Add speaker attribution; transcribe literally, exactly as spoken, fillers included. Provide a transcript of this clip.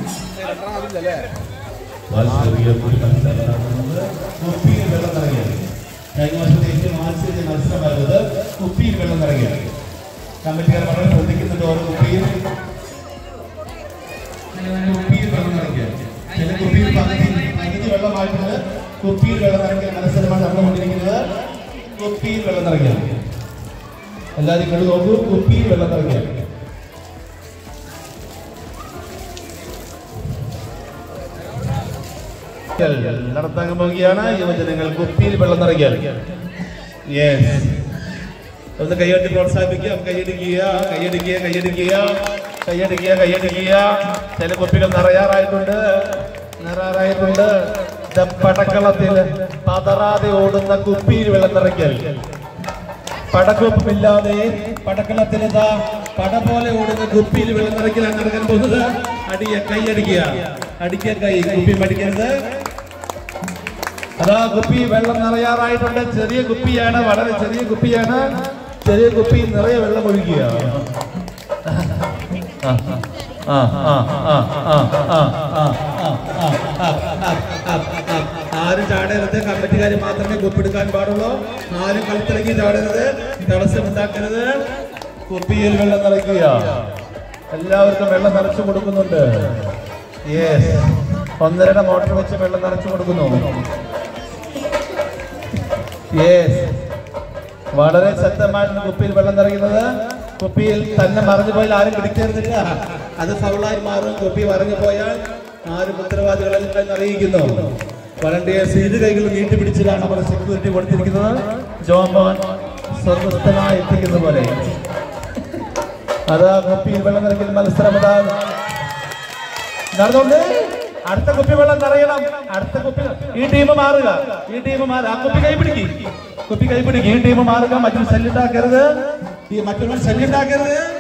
Speaker 1: കുപ്പിയിൽ വെള്ളം നിറയ്ക്കൽ. കഴിഞ്ഞ വർഷത്തെ ഏറ്റവും ആദ്യത്തെ മത്സരം വരുന്നത് കുപ്പിയിൽ വെള്ളം നിറയ്ക്കൽ. കമ്മിറ്റിക്കാർ വളരെ ശ്രദ്ധിക്കുന്നുണ്ട്. ഓരോ കുപ്പിയിൽ കുപ്പിയിൽ വെള്ളം നിറയ്ക്കൽ. ചില കുപ്പിയിൽ പകുതി പകുതി വെള്ളമായിട്ടുണ്ട്. കുപ്പിയിൽ വെള്ളം നിറയ്ക്കൽ മത്സരമാണ് നടന്നുകൊണ്ടിരിക്കുന്നത്. കുപ്പിയിൽ വെള്ളം നിറയ്ക്കൽ. എല്ലാവരും കണ്ടു നോക്കൂ. കുപ്പിയിൽ വെള്ളം നിറയ്ക്കൽ. നടത്താൻ പോകുകയാണ് യുവജനങ്ങൾ. കുപ്പിയിൽ വെള്ളം നിറയ്ക്കൽ. യെസ്, ഒന്ന് കൈയടി പ്രോത്സാഹിപ്പിക്കാം. കൈയടിക്കുക, കൈയടിക്കുക, കൈയടിക്കുക, കൈയടിക്കുക, കൈയടിക്കുക. ചില കുപ്പികൾ നിറയാറായിട്ടുണ്ട്, നിറയാറായിട്ടുണ്ട്. പടക്കളത്തിൽ പതറാതെ ഓടുന്ന കുപ്പിയിൽ വെള്ളം നിറയ്ക്കൽ. പടക്കൊപ്പമില്ലാതെ പടക്കളത്തിൽ ഇതാ പട പോലെ ഓടുന്ന കുപ്പിയിൽ വെള്ളം നിറയ്ക്കലാണ് നടക്കാൻ പോകുന്നത്. അടിയ കൈയടിക്കുക, അടിക്കുക, കൈ കുപ്പി മടിക്കരുത്. അതാ കുപ്പി വെള്ളം നിറയാറായിട്ടുണ്ട്. ചെറിയ കുപ്പിയാണ്, വളരെ ചെറിയ കുപ്പിയാണ്. ചെറിയ കുപ്പി നിറയെ വെള്ളം ഒഴിക്കുക. ആരും ചാടരുത്. കമ്മിറ്റിക്കാർ മാത്രമേ കുപ്പിയെടുക്കാൻ പാടുള്ളൂ. ആരും കളത്തിലേക്ക് ചാടരുത്, തടസ്സമുണ്ടാക്കരുത്. കുപ്പിയിൽ വെള്ളം നിറയ്ക്കുക. എല്ലാവർക്കും വെള്ളം നിറച്ചു കൊടുക്കുന്നുണ്ട്. യെസ്, ഒന്നരയുടെ മോട്ടർ വെച്ച് വെള്ളം നിറച്ചു കൊടുക്കുന്നു. യെസ്, വളരെ ശക്തമായിട്ടാണ് കുപ്പിയിൽ വെള്ളം നിറയുന്നത്. കുപ്പിയിൽ തന്നെ മറിഞ്ഞു പോയാൽ ആരും പിടിക്കരുതില്ല, അത് ഫൗളായി മാറും. കുപ്പി മറിഞ്ഞു പോയാൽ ആരും ഉത്തരവാദികളെല്ലാം അറിയിക്കുന്നു. വളണ്ടിയേഴ്സ് ഇരു കൈകൾ നീട്ടി പിടിച്ചിട്ടാണ് നമ്മുടെ സെക്യൂരിറ്റി കൊടുത്തിരിക്കുന്നത്. ജോമോൻ സ്വർഗസ്ഥനായി എത്തിക്കുന്ന പോലെ. അതാ കുപ്പിയിൽ വെള്ളം നിറയ്ക്കൽ മത്സരം അതാ നടന്നുകൊണ്ട് അടുത്ത കുപ്പി വെള്ളം നിറയണം. അടുത്ത കുപ്പി ഈ ടീം മാറുക, ഈ ടീം മാറുക. ആ കുപ്പി കൈപിടിക്കും, കുപ്പി കൈപിടിക്കും. ഈ ടീം മാറുക. മറ്റൊരു ശല്യണ്ടാക്കരുത്, ഈ മറ്റൊരു ശല്യണ്ടാക്കരുത്.